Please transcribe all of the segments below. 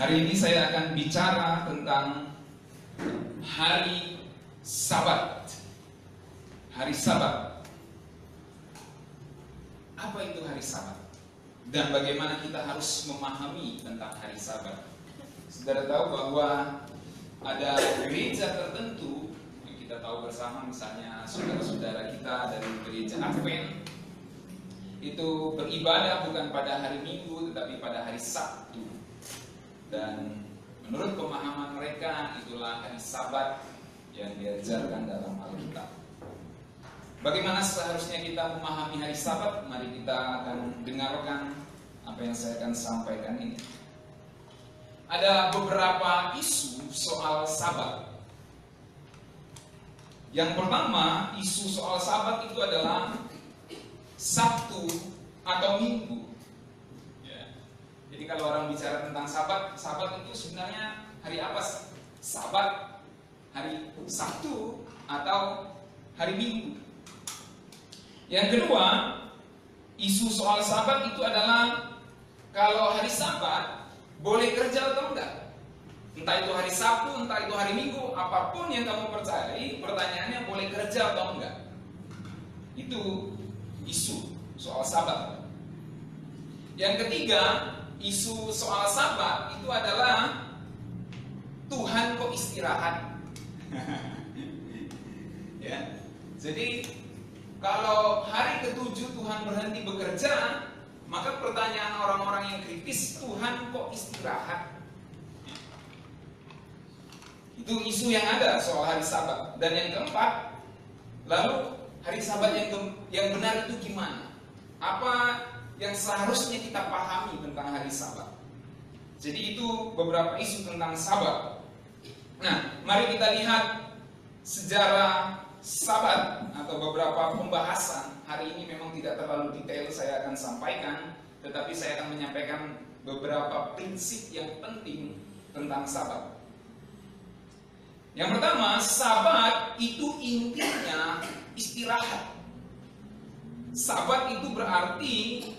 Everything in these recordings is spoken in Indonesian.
Hari ini saya akan bicara tentang hari Sabat. Hari Sabat. Apa itu hari Sabat? Dan bagaimana kita harus memahami tentang hari Sabat? Saudara tahu bahwa ada gereja tertentu yang kita tahu bersama, misalnya saudara-saudara kita dari gereja Advent itu beribadah bukan pada hari Minggu tetapi pada hari Sabtu. Dan menurut pemahaman mereka itulah hari Sabat yang diajarkan dalam Alkitab. Bagaimana seharusnya kita memahami hari Sabat? Mari kita akan dengarkan apa yang saya akan sampaikan ini. Ada beberapa isu soal Sabat. Yang pertama, isu soal Sabat itu adalah Sabtu atau Minggu. Jadi kalau orang bicara tentang Sabat, Sabat itu sebenarnya hari apa sih? Sabat hari Sabtu atau hari Minggu. Yang kedua, isu soal Sabat itu adalah kalau hari Sabat boleh kerja atau enggak. Entah itu hari Sabtu, entah itu hari Minggu, apapun yang kamu percayai, pertanyaannya boleh kerja atau enggak. Itu isu soal Sabat. Yang ketiga, isu soal Sabat itu adalah Tuhan kok istirahat. Ya. Jadi kalau hari ke-7 Tuhan berhenti bekerja, maka pertanyaan orang-orang yang kritis, Tuhan kok istirahat? Itu isu yang ada soal hari Sabat. Dan yang keempat, lalu hari Sabat yang benar itu gimana? Apa yang seharusnya kita pahami tentang hari Sabat? Jadi itu beberapa isu tentang Sabat. Nah, mari kita lihat sejarah Sabat atau beberapa pembahasan. Hari ini memang tidak terlalu detail saya akan sampaikan, tetapi saya akan menyampaikan beberapa prinsip yang penting tentang Sabat. Yang pertama, Sabat itu intinya istirahat. Sabat itu berarti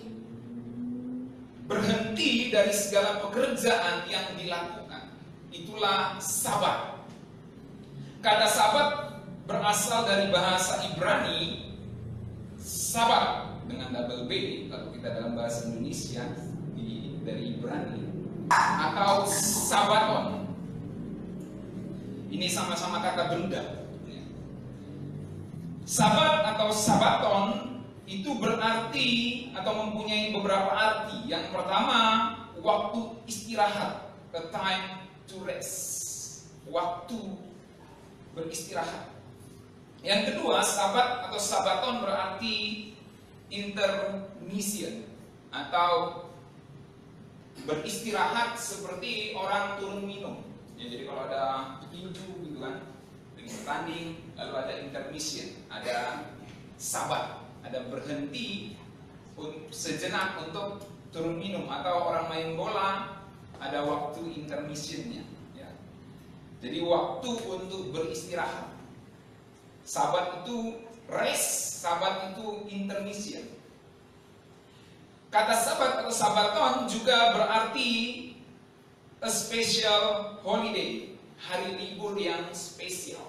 berhenti dari segala pekerjaan yang dilakukan. Itulah Sabat. Kata Sabat berasal dari bahasa Ibrani Sabat dengan double B kalau kita dalam bahasa Indonesia dari Ibrani, atau Sabaton. Ini sama-sama kata benda. Sabat atau Sabaton itu berarti atau mempunyai beberapa arti. Yang pertama, waktu istirahat, a time to rest, waktu beristirahat. Yang kedua, Sabat atau Sabaton berarti intermission atau beristirahat seperti orang turun minum. Ya, jadi kalau ada tinju gitu kan, bertanding, lalu ada intermission, ada Sabat, ada berhenti sejenak untuk turun minum, atau orang main bola ada waktu intermissionnya. Ya. Jadi waktu untuk beristirahat. Sabat itu rest, Sabat itu intermission. Kata Sabat atau Sabaton juga berarti a special holiday, hari libur yang spesial.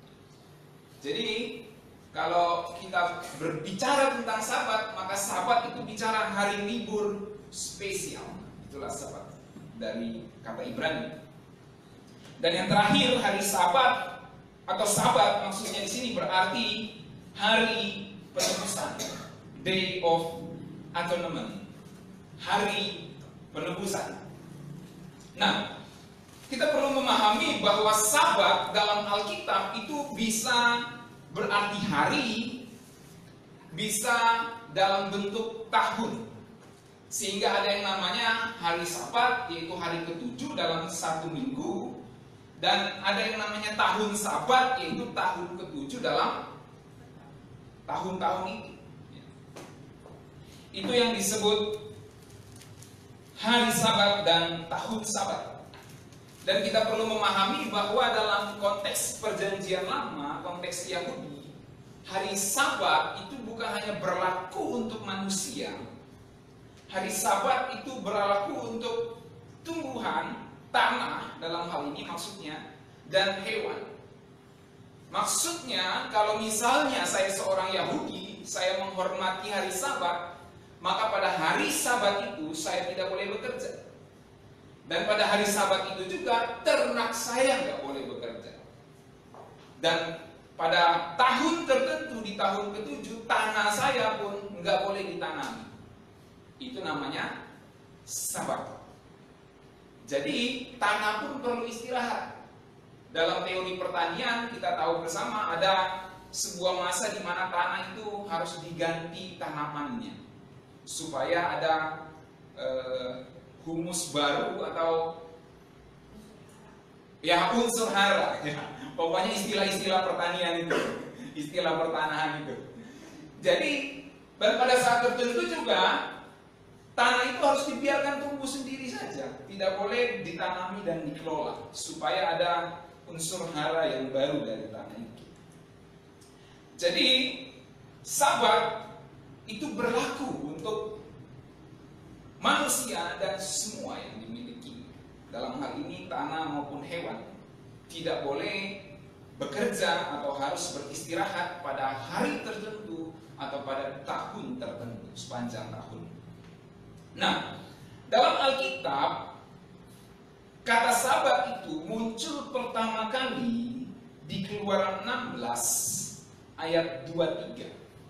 Jadi kalau kita berbicara tentang Sabat, maka Sabat itu bicara hari libur spesial. Itulah Sabat dari kata Ibrani. Dan yang terakhir, hari Sabat atau Sabat maksudnya di sini berarti hari penebusan, Day of Atonement, hari penebusan. Nah, kita perlu memahami bahwa Sabat dalam Alkitab itu bisa berarti hari, bisa dalam bentuk tahun. Sehingga ada yang namanya hari Sabat, yaitu hari ke-7 dalam satu minggu. Dan ada yang namanya tahun Sabat, yaitu tahun ke-7 dalam tahun-tahun itu. Itu yang disebut hari Sabat dan tahun Sabat. Dan kita perlu memahami bahwa dalam konteks perjanjian lama, konteks Yahudi, hari Sabat itu bukan hanya berlaku untuk manusia. Hari Sabat itu berlaku untuk tumbuhan, tanah dalam hal ini maksudnya, dan hewan. Maksudnya kalau misalnya saya seorang Yahudi, saya menghormati hari Sabat, maka pada hari Sabat itu saya tidak boleh bekerja. Dan pada hari Sabat itu juga ternak saya nggak boleh bekerja. Dan pada tahun tertentu, di tahun ke-7, tanah saya pun nggak boleh ditanami. Itu namanya Sabat. Jadi tanah pun perlu istirahat. Dalam teori pertanian kita tahu bersama ada sebuah masa di mana tanah itu harus diganti tanamannya supaya ada humus baru atau ya unsur hara. Pokoknya istilah-istilah pertanian itu, istilah pertanahan itu. Jadi pada saat tertentu juga tanah itu harus dibiarkan tumbuh sendiri saja, tidak boleh ditanami dan dikelola supaya ada unsur hara yang baru dari tanah itu. Jadi Sabat itu berlaku untuk manusia dan semua yang dimiliki. Dalam hal ini tanah maupun hewan tidak boleh bekerja atau harus beristirahat pada hari tertentu atau pada tahun tertentu sepanjang tahun. Nah, dalam Alkitab kata Sabat itu muncul pertama kali di Keluaran 16 ayat 23.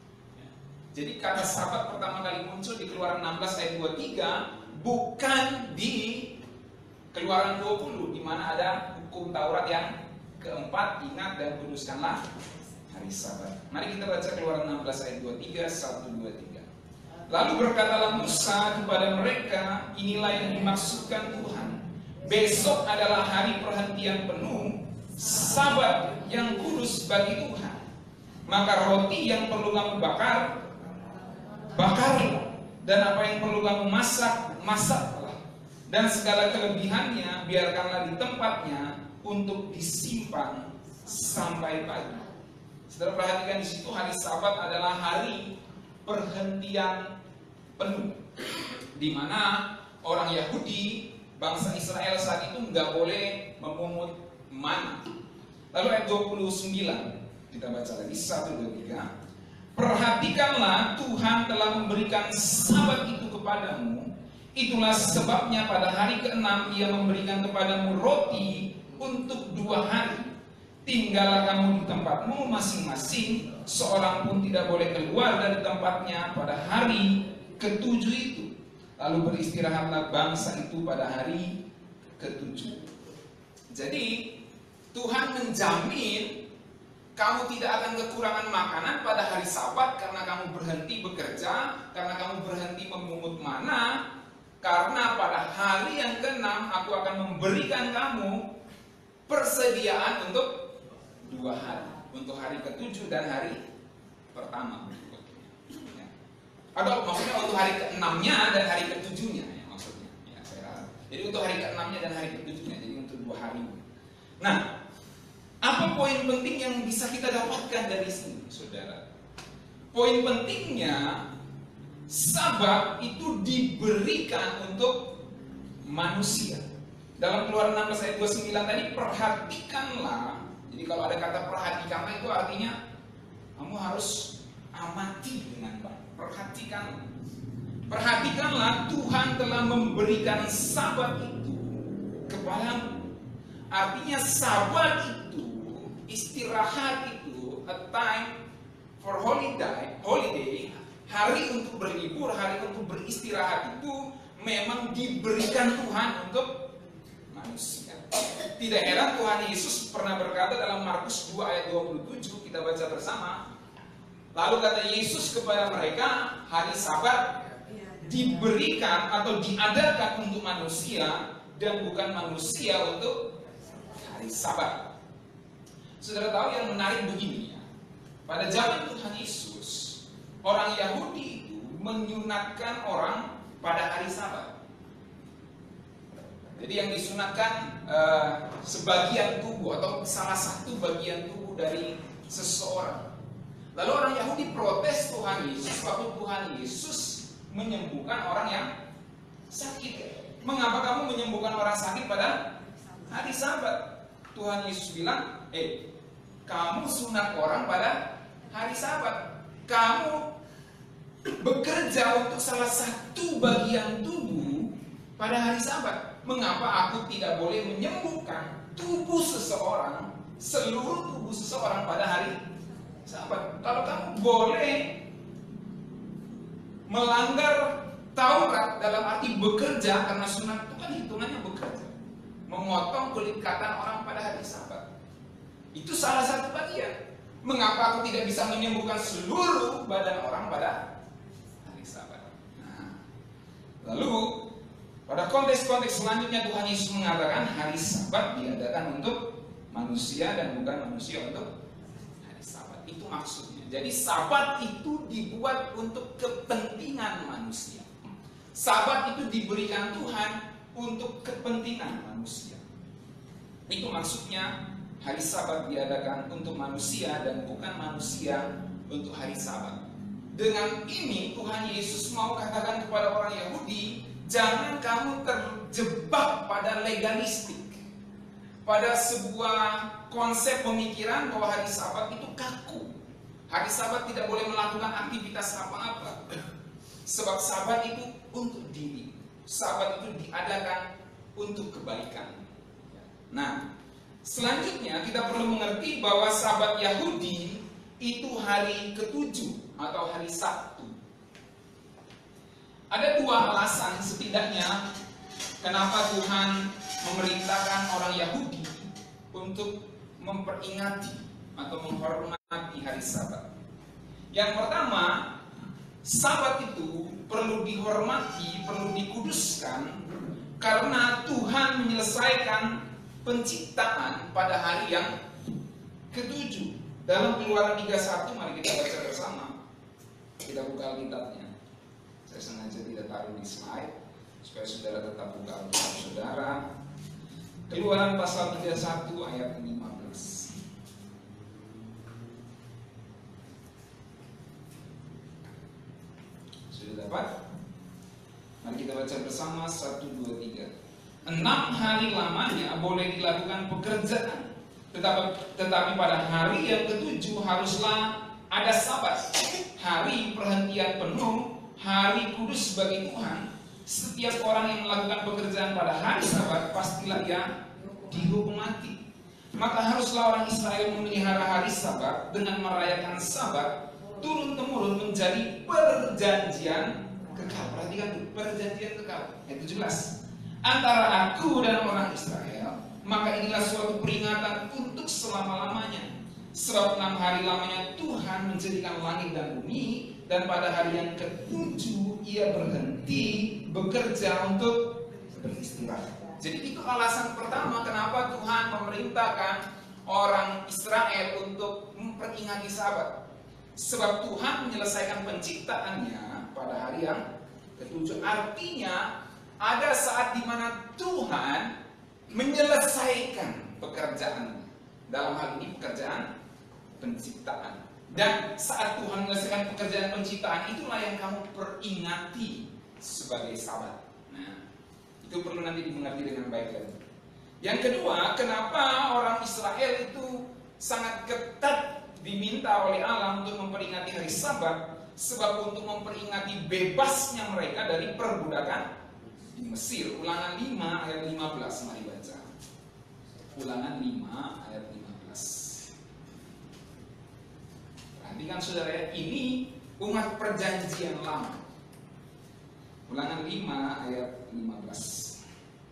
Jadi kata Sabat pertama kali muncul di Keluaran 16 ayat 23, bukan di Keluaran 20 di mana ada hukum Taurat yang keempat, ingat dan kuduskanlah hari Sabat. Mari kita baca Keluaran 16 ayat 23, 1, 2, 3. Lalu berkatalah Musa kepada mereka, inilah yang dimaksudkan Tuhan. Besok adalah hari perhentian penuh, Sabat yang kudus bagi Tuhan. Maka roti yang perlu kamu bakar, bakarlah. Dan apa yang perlu kamu masak, masaklah. Dan segala kelebihannya biarkanlah di tempatnya untuk disimpan sampai pagi. Saudara perhatikan di situ hari Sabat adalah hari perhentian penuh, di mana orang Yahudi bangsa Israel saat itu nggak boleh memungut mana. Lalu ayat 29 kita baca lagi 1, 2, 3. Perhatikanlah Tuhan telah memberikan Sabat itu kepadamu. Itulah sebabnya pada hari ke-6 Ia memberikan kepadamu roti untuk 2 hari. Tinggallah kamu di tempatmu masing-masing, seorang pun tidak boleh keluar dari tempatnya pada hari ke-7 itu. Lalu beristirahatlah bangsa itu pada hari ke-7. Jadi Tuhan menjamin kamu tidak akan kekurangan makanan pada hari Sabat karena kamu berhenti bekerja, karena kamu berhenti memungut mana, karena pada hari yang ke-6 aku akan memberikan kamu persediaan untuk 2 hari, untuk hari ke-7 dan hari pertama. Atau maksudnya untuk hari ke-6-nya dan hari ke-7-nya ya, maksudnya. Ya, saya rasa. Jadi untuk hari ke-6-nya dan hari ke-7-nya, jadi untuk 2 hari. Nah, apa poin penting yang bisa kita dapatkan dari sini, saudara? Poin pentingnya, Sabat itu diberikan untuk manusia. Dalam Keluaran 16 ayat 29 tadi, perhatikanlah. Jadi kalau ada kata perhatikanlah itu artinya kamu harus amati dengan baik. Perhatikanlah Tuhan telah memberikan Sabat itu kepadamu. Artinya Sabat itu, istirahat itu, a time for holiday, hari untuk berlibur, hari untuk beristirahat itu memang diberikan Tuhan untuk manusia. Tidak heran Tuhan Yesus pernah berkata dalam Markus 2 ayat 27, kita baca bersama. Lalu kata Yesus kepada mereka, hari Sabat diberikan atau diadakan untuk manusia dan bukan manusia untuk hari Sabat. Saudara tahu yang menarik begini ya. Pada zaman Tuhan Yesus, orang Yahudi itu menyunatkan orang pada hari Sabat. Jadi yang disunatkan sebagian tubuh atau salah satu bagian tubuh dari seseorang. Lalu orang Yahudi protes Tuhan Yesus waktu Tuhan Yesus menyembuhkan orang yang sakit. Mengapa kamu menyembuhkan orang sakit pada hari Sabat? Tuhan Yesus bilang, kamu sunat orang pada hari Sabat. Kamu bekerja untuk salah satu bagian tubuh pada hari Sabat. Mengapa aku tidak boleh menyembuhkan tubuh seseorang, seluruh tubuh seseorang pada hari Sabat? Kalau kamu boleh melanggar Taurat dalam arti bekerja, karena sunat itu kan hitungannya bekerja, memotong kulit katan orang pada hari Sabat, itu salah satu bagian. Mengapa aku tidak bisa menyembuhkan seluruh badan orang pada hari Sabat? Nah, lalu pada konteks-konteks selanjutnya Tuhan Yesus mengatakan hari Sabat diadakan untuk manusia dan bukan manusia untuk hari Sabat. Itu maksudnya. Jadi Sabat itu dibuat untuk kepentingan manusia. Sabat itu diberikan Tuhan untuk kepentingan manusia. Itu maksudnya hari Sabat diadakan untuk manusia dan bukan manusia untuk hari Sabat. Dengan ini Tuhan Yesus mau katakan kepada orang Yahudi, jangan kamu terjebak pada legalistik, pada sebuah konsep pemikiran bahwa hari Sabat itu kaku. Hari Sabat tidak boleh melakukan aktivitas apa-apa. Sebab Sabat itu untuk diri. Sabat itu diadakan untuk kebaikan. Nah, selanjutnya kita perlu mengerti bahwa Sabat Yahudi itu hari ke-7 atau hari Sabtu. Ada dua alasan setidaknya kenapa Tuhan memerintahkan orang Yahudi untuk memperingati atau menghormati hari Sabat. Yang pertama, Sabat itu perlu dihormati, perlu dikuduskan karena Tuhan menyelesaikan penciptaan pada hari yang ke-7. Dalam Keluaran 31, mari kita baca bersama. Kita buka Alkitabnya. Saya sengaja tidak taruh di slide supaya saudara tetap buka Alkitab saudara. Keluaran pasal 31 ayat 15. Sudah dapat? Mari kita baca bersama 1, 2, 3. 6 hari lamanya boleh dilakukan pekerjaan, tetapi pada hari yang ke-7 haruslah ada Sabat, hari perhentian penuh, hari kudus bagi Tuhan. Setiap orang yang melakukan pekerjaan pada hari Sabat pastilah ia dihukum mati. Maka haruslah orang Israel memelihara hari Sabat dengan merayakan Sabat turun-temurun menjadi perjanjian kekal. Perhatikan tuh, perjanjian kekal. Ayat 17. Antara aku dan orang Israel, maka inilah suatu peringatan untuk selama-lamanya. Sebab 6 hari lamanya Tuhan menjadikan langit dan bumi, dan pada hari yang ke-7 ia berhenti bekerja untuk beristirahat. Jadi itu alasan pertama kenapa Tuhan memerintahkan orang Israel untuk memperingati Sabat. Sebab Tuhan menyelesaikan penciptaannya pada hari yang ke-7. Artinya ada saat di mana Tuhan menyelesaikan pekerjaan. Dalam hal ini pekerjaan penciptaan. Dan saat Tuhan menyelesaikan pekerjaan penciptaan, itulah yang kamu peringati sebagai Sabat. Nah, itu perlu nanti dimengerti dengan baik lagi. Yang kedua, kenapa orang Israel itu sangat ketat diminta oleh Allah untuk memperingati hari Sabat? Sebab untuk memperingati bebasnya mereka dari perbudakan di Mesir. Ulangan 5 ayat 15, mari baca. Ulangan 5 ayat 15. Perhatikan saudara ya, ini umat perjanjian lama. Ulangan 5 ayat 15.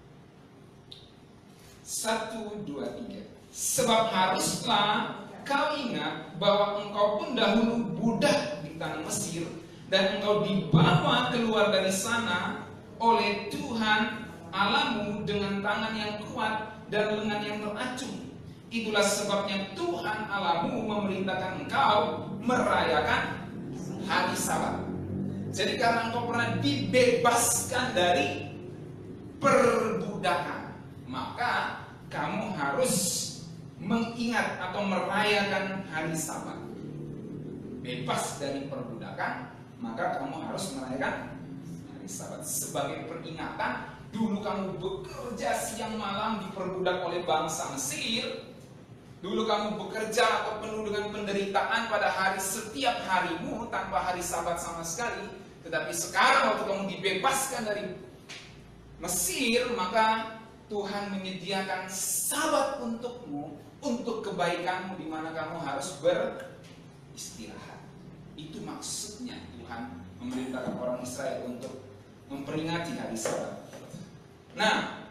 1, 2, 3. Sebab haruslah kau ingat bahwa engkau pun dahulu budak di tanah Mesir, dan engkau dibawa keluar dari sana oleh Tuhan Allahmu dengan tangan yang kuat dan lengan yang teracung. Itulah sebabnya Tuhan Allahmu memerintahkan engkau merayakan hari Sabat. Jadi karena engkau pernah dibebaskan dari perbudakan, maka kamu harus mengingat atau merayakan hari Sabat. Bebas dari perbudakan, maka kamu harus merayakan hari Sabat sebagai peringatan Dulu kamu bekerja siang malam diperbudak oleh bangsa Mesir. Dulu kamu bekerja atau penuh dengan penderitaan pada setiap harimu tanpa hari Sabat sama sekali. Tetapi sekarang waktu kamu dibebaskan dari Mesir, maka Tuhan menyediakan Sabat untukmu, untuk kebaikanmu, di mana kamu harus beristirahat. Itu maksudnya Tuhan memerintahkan orang Israel untuk memperingati hari Sabat. Nah,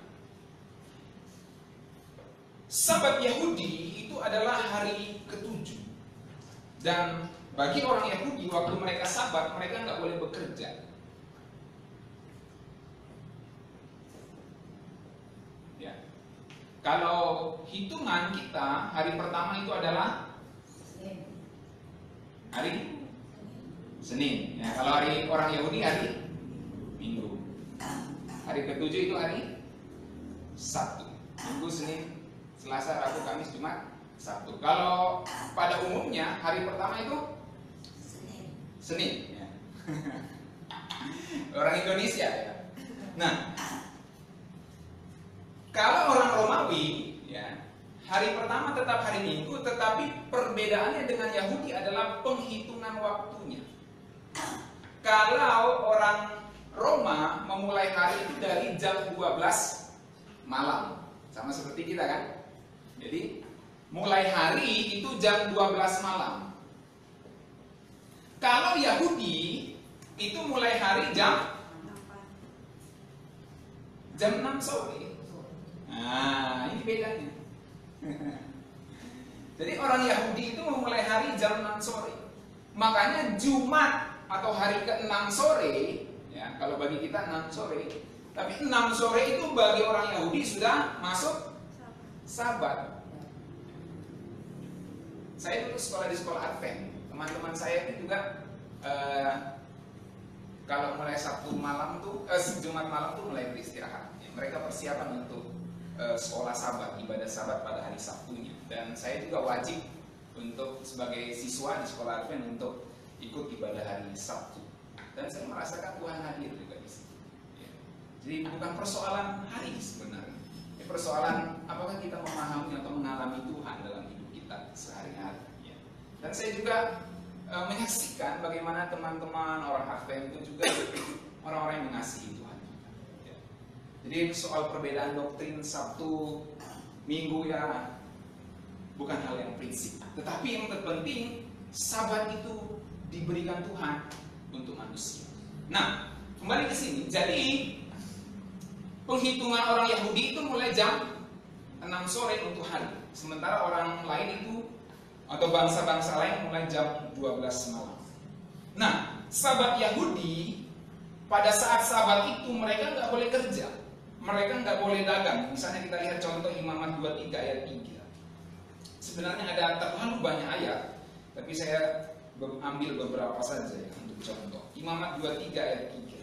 Sabat Yahudi itu adalah hari ke-7. Dan bagi orang Yahudi, waktu mereka Sabat, mereka nggak boleh bekerja. Ya. Kalau hitungan kita, hari pertama itu adalah hari Senin. Ya, kalau hari orang Yahudi hari Minggu. Hari ke-7 itu hari Sabtu. Minggu, Senin, Selasa, Rabu, Kamis, Jumat, Sabtu. Kalau pada umumnya hari pertama itu Senin. Ya. Orang Indonesia ya. Nah, kalau orang Romawi, ya, hari pertama tetap hari Minggu, tetapi perbedaannya dengan Yahudi adalah penghitungan waktunya. Kalau orang Roma memulai hari itu dari jam 12 malam, sama seperti kita kan. Jadi mulai hari itu jam 12 malam. Kalau Yahudi itu mulai hari jam 6 sore. Nah, ini bedanya. Jadi orang Yahudi itu memulai hari jam 6 sore. Makanya Jumat atau hari ke-6 sore, ya, kalau bagi kita 6 sore, tapi 6 sore itu bagi orang Yahudi sudah masuk Sabat. Saya dulu sekolah di sekolah Advent. Teman-teman saya itu juga kalau mulai Sabtu malam tuh, Jumat malam tuh mulai beristirahat. Ya, mereka persiapan untuk sekolah Sabat, ibadah Sabat pada hari Sabtunya. Dan saya juga wajib untuk sebagai siswa di sekolah Advent untuk ikut ibadah hari Sabtu. Dan saya merasakan Tuhan hadir juga di sini. Ya. Jadi bukan persoalan hari sebenarnya. Ya, persoalan apakah kita memahami atau mengalami Tuhan dalam hidup kita sehari-hari. Ya. Dan saya juga menyaksikan bagaimana teman-teman orang Advent itu juga orang-orang yang mengasihi Tuhan. Ya. Jadi soal perbedaan doktrin Sabtu, Minggu ya bukan hal yang prinsip. Tetapi yang terpenting Sabat itu diberikan Tuhan untuk manusia. Nah, kembali ke sini. Jadi penghitungan orang Yahudi itu mulai jam 6 sore untuk hari. Sementara orang lain itu atau bangsa-bangsa lain mulai jam 12 malam. Nah, Sabat Yahudi pada saat Sabat itu mereka nggak boleh kerja, mereka nggak boleh dagang. Misalnya kita lihat contoh Imamat 23 ayat 3. Sebenarnya ada terlalu banyak ayat, tapi saya ambil beberapa saja ya untuk contoh. Imamat 23 ayat 3.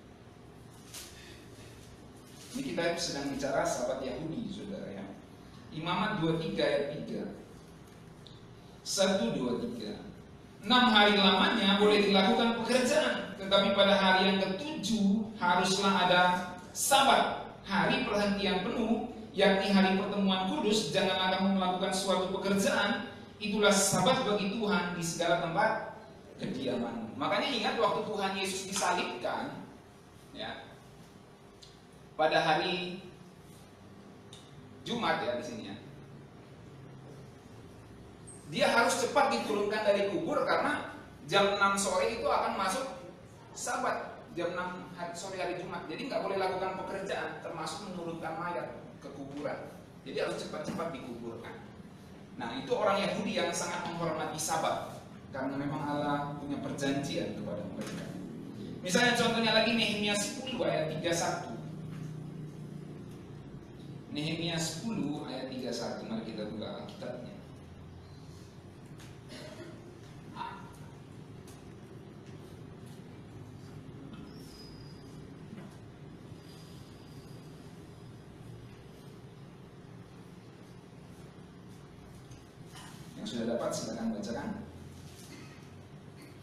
Ini kita sedang bicara Sabat Yahudi, saudara ya. Imamat 23 ayat 3. 1, 2, 3. 6 hari lamanya boleh dilakukan pekerjaan, tetapi pada hari yang ke-7 haruslah ada Sabat, hari perhentian penuh, yakni hari pertemuan kudus. Janganlah kamu melakukan suatu pekerjaan, itulah Sabat bagi Tuhan di segala tempat kediamanmu. Makanya ingat waktu Tuhan Yesus disalibkan, ya, pada hari Jumat ya di sini ya. Dia harus cepat diturunkan dari kubur karena jam 6 sore itu akan masuk Sabat, jam 6 sore hari Jumat. Jadi nggak boleh lakukan pekerjaan, termasuk menurunkan mayat ke kuburan. Jadi harus cepat-cepat dikuburkan. Nah, itu orang Yahudi yang sangat menghormati Sabat karena memang Allah punya perjanjian kepada mereka. Misalnya contohnya lagi Nehemia 10 ayat 31. Nehemia 10 ayat 31. Mari kita buka Alkitabnya. Yang sudah dapat silakan bacakan.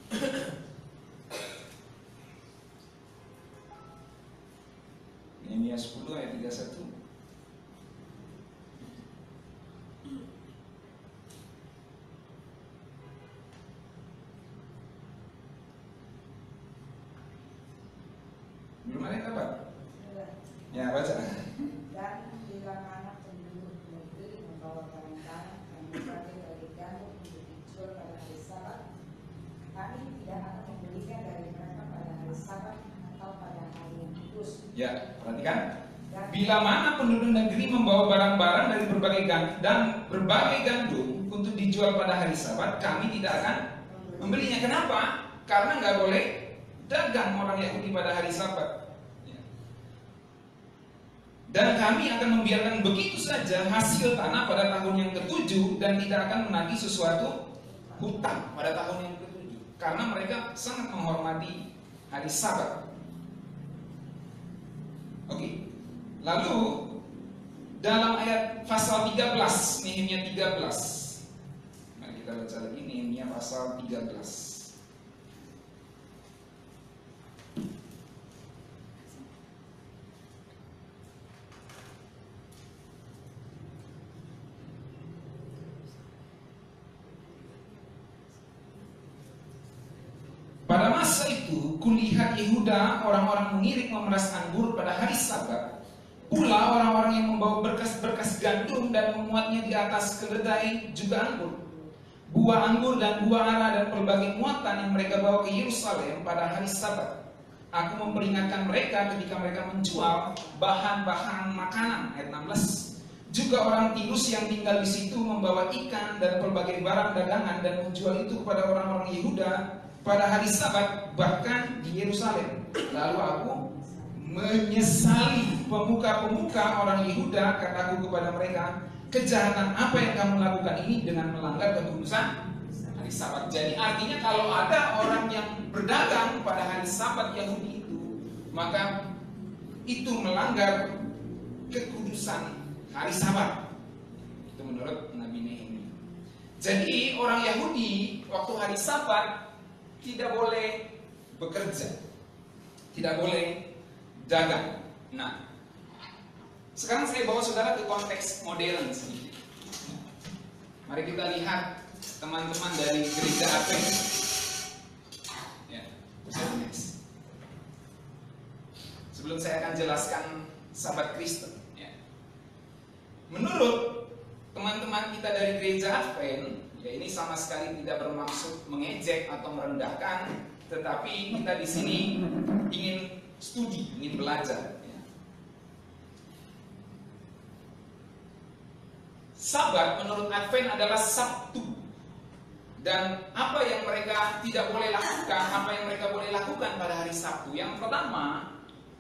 Nehemia Yeremia 10 ayat 31. Belum ada yang dapat? Ya, baca. Dan bila mana penduduk negeri membawa barang-barang dan berbagai dari gandum untuk dijual pada hari Sabat, kami tidak akan membelinya dari mereka pada hari Sabat atau pada hari yang kudus. Ya, perhatikan. Bila mana penduduk negeri membawa barang-barang dari berbagai gandum untuk dijual pada hari Sabat, kami tidak akan membelinya. Kenapa? Karena nggak boleh dagang orang Yahudi pada hari Sabat. Dan kami akan membiarkan begitu saja hasil tanah pada tahun yang ke-7 dan tidak akan menagih sesuatu hutang pada tahun yang ke-7 karena mereka sangat menghormati hari Sabat. Oke. Lalu dalam ayat pasal 13, Nehemia 13. Mari kita baca lagi Nehemia pasal 13. Pada masa itu, kulihat Yehuda orang-orang mengirik memeras anggur pada hari Sabat. Pula orang-orang yang membawa berkas-berkas gandum dan memuatnya di atas keledai juga anggur. Buah anggur dan buah ara dan pelbagai muatan yang mereka bawa ke Yerusalem pada hari Sabat. Aku memperingatkan mereka ketika mereka menjual bahan-bahan makanan. Ayat 16. Juga orang Tirus yang tinggal di situ membawa ikan dan pelbagai barang dagangan dan menjual itu kepada orang-orang Yehuda pada hari Sabat, bahkan di Yerusalem. Lalu aku menyesali pemuka-pemuka orang Yehuda, kataku kepada mereka, kejahatan apa yang kamu lakukan ini dengan melanggar kekudusan hari Sabat. Jadi artinya kalau ada orang yang berdagang pada hari Sabat Yahudi itu, maka itu melanggar kekudusan hari Sabat. Itu menurut Nabi Nehemia. Jadi orang Yahudi waktu hari Sabat tidak boleh bekerja, tidak boleh dagang. Nah, sekarang saya bawa saudara ke konteks modern sedikit. Mari kita lihat teman-teman dari gereja Advent. Ya, next. Sebelum saya akan jelaskan Sabat Kristen. Ya. Menurut teman-teman kita dari gereja Advent, ya ini sama sekali tidak bermaksud mengejek atau merendahkan, tetapi kita di sini ingin studi, ingin belajar. Ya. Sabat menurut Advent adalah Sabtu. Dan apa yang mereka tidak boleh lakukan, apa yang mereka boleh lakukan pada hari Sabtu? Yang pertama,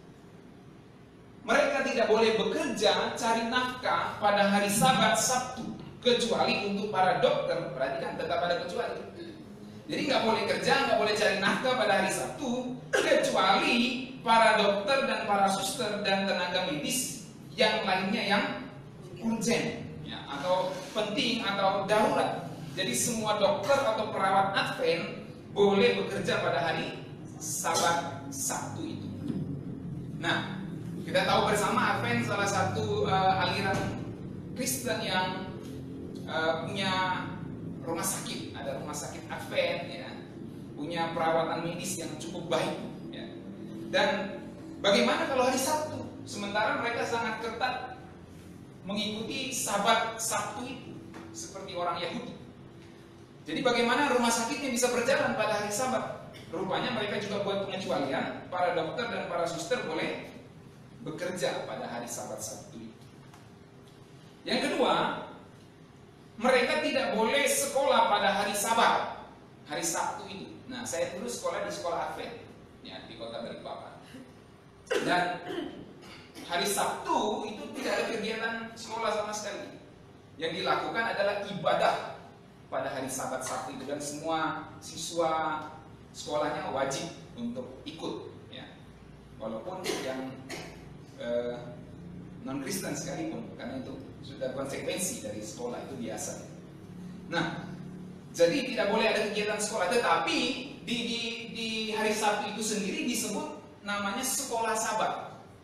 mereka tidak boleh bekerja, cari nafkah pada hari Sabat Sabtu, kecuali untuk para dokter. Perhatikan, tetap ada kecuali. Jadi nggak boleh kerja, nggak boleh cari nafkah pada hari Sabtu, kecuali para dokter dan para suster dan tenaga medis yang lainnya yang urgent, ya, atau penting atau darurat. Jadi semua dokter atau perawat Advent boleh bekerja pada hari Sabat Sabtu itu. Nah, kita tahu bersama Advent salah satu aliran Kristen yang punya rumah sakit, ada rumah sakit Advent, ya, punya perawatan medis yang cukup baik. Ya. Dan bagaimana kalau hari Sabtu? Sementara mereka sangat ketat mengikuti Sabat Sabtu itu seperti orang Yahudi. Jadi bagaimana rumah sakitnya bisa berjalan pada hari Sabat? Rupanya mereka juga buat pengecualian, para dokter dan para suster boleh bekerja pada hari Sabat Sabtu itu. Yang kedua, mereka tidak boleh sekolah pada hari Sabat, hari Sabtu itu. Nah, saya dulu sekolah di sekolah Advent, ya, di kota Balikpapan. Dan hari Sabtu itu tidak ada kegiatan sekolah sama sekali. Yang dilakukan adalah ibadah pada hari Sabat Sabtu itu, dan semua siswa sekolahnya wajib untuk ikut, ya. Walaupun yang non-Kristen sekalipun, karena itu sudah konsekuensi dari sekolah, itu biasa. Nah, jadi tidak boleh ada kegiatan sekolah, tetapi di hari Sabtu itu sendiri disebut namanya sekolah Sabat.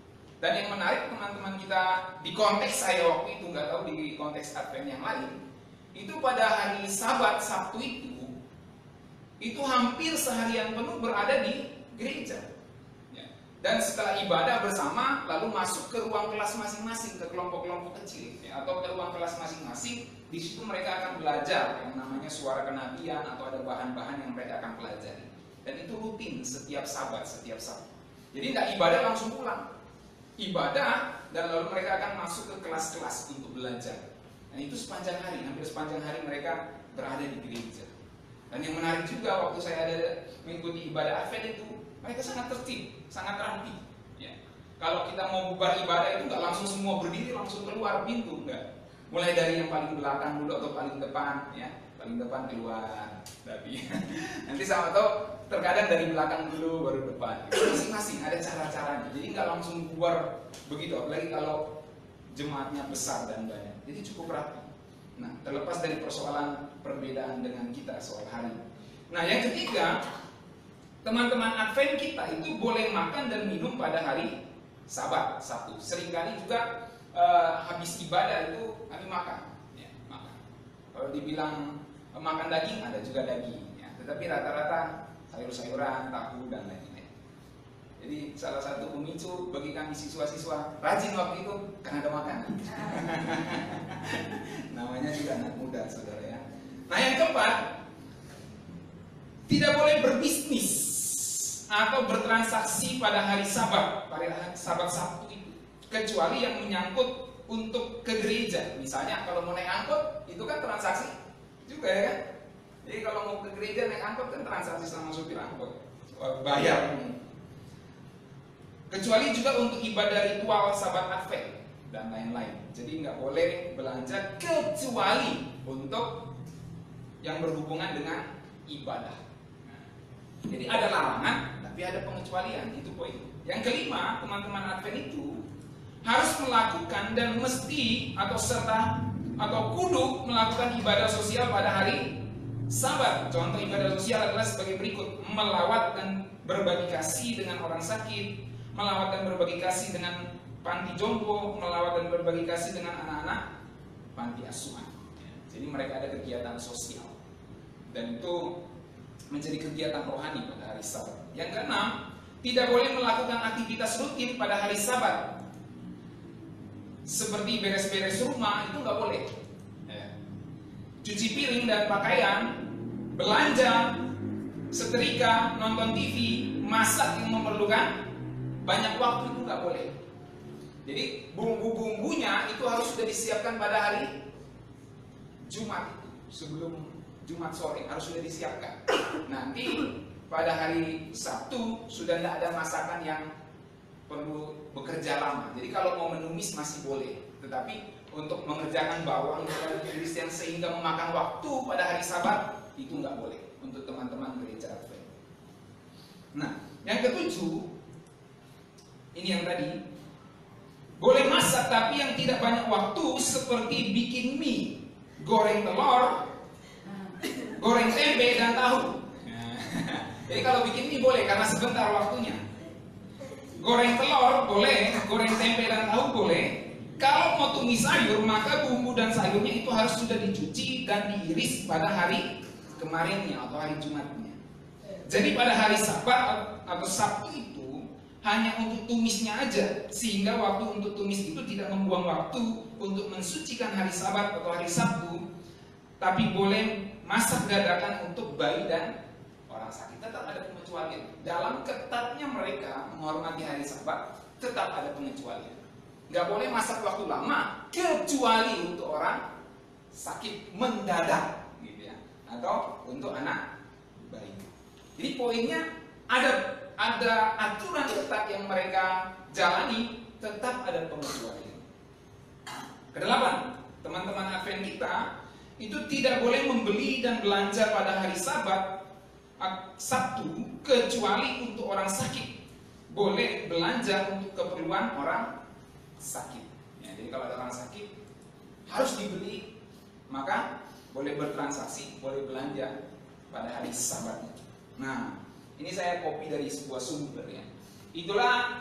Dan yang menarik teman-teman kita di konteks saya waktu itu, nggak tahu di konteks Advent yang lain, itu pada hari Sabat Sabtu itu hampir seharian penuh berada di gereja. Ya. Dan setelah ibadah bersama, lalu masuk ke ruang kelas masing-masing, ke kelompok-kelompok kecil, ya, atau ke ruang kelas masing-masing. Di situ mereka akan belajar yang namanya suara kenabian atau ada bahan-bahan yang mereka akan pelajari. Dan itu rutin setiap Sabat, setiap Sabtu. Jadi tidak ibadah langsung pulang. Ibadah dan lalu mereka akan masuk ke kelas-kelas untuk belajar. Dan itu sepanjang hari, hampir sepanjang hari mereka berada di gereja. Dan yang menarik juga waktu saya ada mengikuti ibadah Advent itu, mereka sangat tertib, sangat rapi. Ya. Kalau kita mau bubar ibadah itu nggak langsung semua berdiri langsung keluar pintu, enggak. Mulai dari yang paling belakang dulu atau paling depan, ya, paling depan keluar. Tapi nanti sama tahu terkadang dari belakang dulu baru depan. Masing-masing ada cara-caranya. Jadi nggak langsung bubar begitu, apalagi kalau jemaatnya besar dan banyak. Jadi cukup rapi. Nah, terlepas dari persoalan perbedaan dengan kita soal hari. Nah, yang ketiga, teman-teman Advent kita itu boleh makan dan minum pada hari Sabat, Sabtu. Seringkali juga habis ibadah itu kami makan. Ya, makan. Kalau dibilang makan daging, ada juga daging. Ya. Tetapi rata-rata sayur-sayuran, tahu, dan lain-lain. Jadi salah satu pemicu bagi kami siswa-siswa rajin waktu itu karena ada makanan. Namanya juga anak muda, saudara ya. Nah, yang keempat, tidak boleh berbisnis atau bertransaksi pada hari Sabat, pada hari Sabat Sabtu itu, kecuali yang menyangkut untuk ke gereja. Misalnya kalau mau naik angkot, itu kan transaksi juga ya kan. Jadi kalau mau ke gereja naik angkot kan transaksi sama supir angkot, bayar. Kecuali juga untuk ibadah ritual Sabat Advent dan lain-lain. Jadi nggak boleh belanja kecuali untuk yang berhubungan dengan ibadah. Jadi ada larangan, tapi ada pengecualian. Itu poin. Yang kelima, teman-teman Advent itu harus melakukan dan mesti atau serta atau kudu melakukan ibadah sosial pada hari Sabat. Contoh ibadah sosial adalah sebagai berikut: melawat dan berbagi kasih dengan orang sakit, melawat dan berbagi kasih dengan panti jompo, melawat dan berbagi kasih dengan anak-anak panti asuhan. Jadi mereka ada kegiatan sosial dan itu menjadi kegiatan rohani pada hari Sabat. Yang keenam, tidak boleh melakukan aktivitas rutin pada hari Sabat seperti beres-beres rumah, itu nggak boleh. Cuci piring dan pakaian, belanja, setrika, nonton TV, masak yang memerlukan banyak waktu, itu nggak boleh. Jadi bumbu-bumbunya itu harus sudah disiapkan pada hari Jumat, sebelum Jumat sore harus sudah disiapkan. Nanti pada hari Sabtu sudah tidak ada masakan yang perlu bekerja lama. Jadi kalau mau menumis masih boleh, tetapi untuk mengerjakan bawang dan iris yang sehingga memakan waktu pada hari Sabat itu nggak boleh untuk teman-teman gereja Advent. Nah, yang ketujuh, ini yang tadi, boleh masak tapi yang tidak banyak waktu, seperti bikin mie, goreng telur, goreng tempe dan tahu. Jadi kalau bikin mie boleh karena sebentar waktunya. Goreng telur boleh, goreng tempe dan tahu boleh. Kalau mau tumis sayur, maka bumbu dan sayurnya itu harus sudah dicuci dan diiris pada hari kemarinnya atau hari Jumatnya. Jadi pada hari Sabat atau Sabtu itu hanya untuk tumisnya aja, sehingga waktu untuk tumis itu tidak membuang waktu untuk mensucikan hari Sabat atau hari Sabtu, tapi boleh masak dadakan untuk bayi dan orang sakit. Tetap ada pengecualian. Dalam ketatnya mereka menghormati hari Sabat, tetap ada pengecualian. Nggak boleh masak waktu lama, kecuali untuk orang sakit mendadak, gitu ya, atau untuk anak bayi. Jadi poinnya ada aturan ketat yang mereka jalani, tetap ada pengecualian. Kedelapan, teman-teman Advent kita itu tidak boleh membeli dan belanja pada hari Sabat Sabtu kecuali untuk orang sakit. Boleh belanja untuk keperluan orang sakit. Ya, jadi kalau ada orang sakit harus dibeli, maka boleh bertransaksi, boleh belanja pada hari Sabat. Nah, ini saya copy dari sebuah sumber ya. Itulah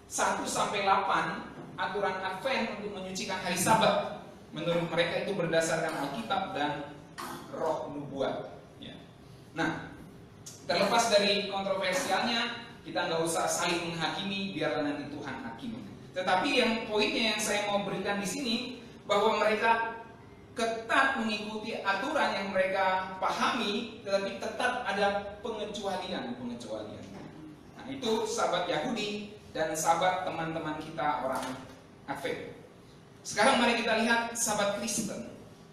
1 sampai 8 aturan Advent untuk menyucikan hari Sabat. Menurut mereka itu berdasarkan Alkitab dan roh nubuat. Ya. Nah, terlepas dari kontroversialnya, kita nggak usah saling menghakimi, biarlah nanti Tuhan hakimi. Tetapi yang poinnya yang saya mau berikan di sini, bahwa mereka ketat mengikuti aturan yang mereka pahami, tetapi tetap ada pengecualian. Nah, itu Sabat Yahudi dan Sabat teman-teman kita orang Advent. Sekarang mari kita lihat Sabat Kristen.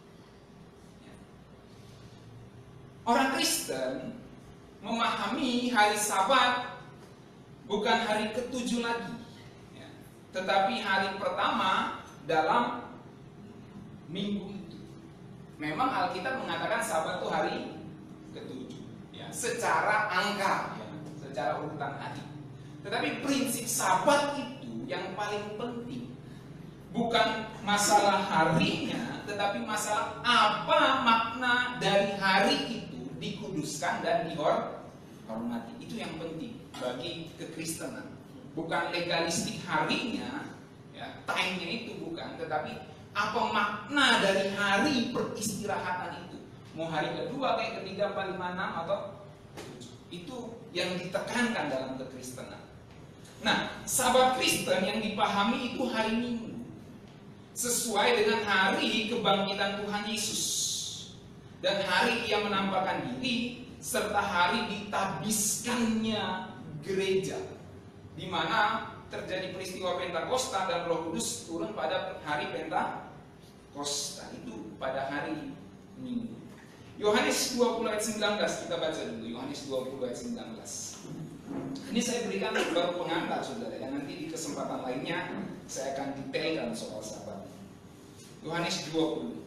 Orang Kristen memahami hari Sabat bukan hari ke-7 lagi, tetapi hari pertama dalam minggu itu. Memang Alkitab mengatakan Sabat itu hari ke-7, secara angka, secara urutan hari. Tetapi prinsip Sabat itu yang paling penting bukan masalah harinya, tetapi masalah apa makna dari hari itu dikuduskan dan dihormati. Itu yang penting bagi kekristenan. Bukan legalistik harinya, time-nya itu bukan, tetapi apa makna dari hari peristirahatan itu. Mau hari kedua, kayak ketiga, 4, 5, 6 atau 7. Itu yang ditekankan dalam kekristenan. Nah, Sabat Kristen yang dipahami itu hari Minggu, sesuai dengan hari kebangkitan Tuhan Yesus dan hari Ia menampakkan diri, serta hari ditabiskannya gereja, di mana terjadi peristiwa Pentakosta dan Roh Kudus turun pada hari Pentakosta, itu pada hari Minggu. Yohanes 20 ayat 19 kita baca dulu. Yohanes 20 ayat 19. Ini saya berikan baru pengantar, saudara, dan nanti di kesempatan lainnya saya akan detailkan soal Sabat. Yohanes 20.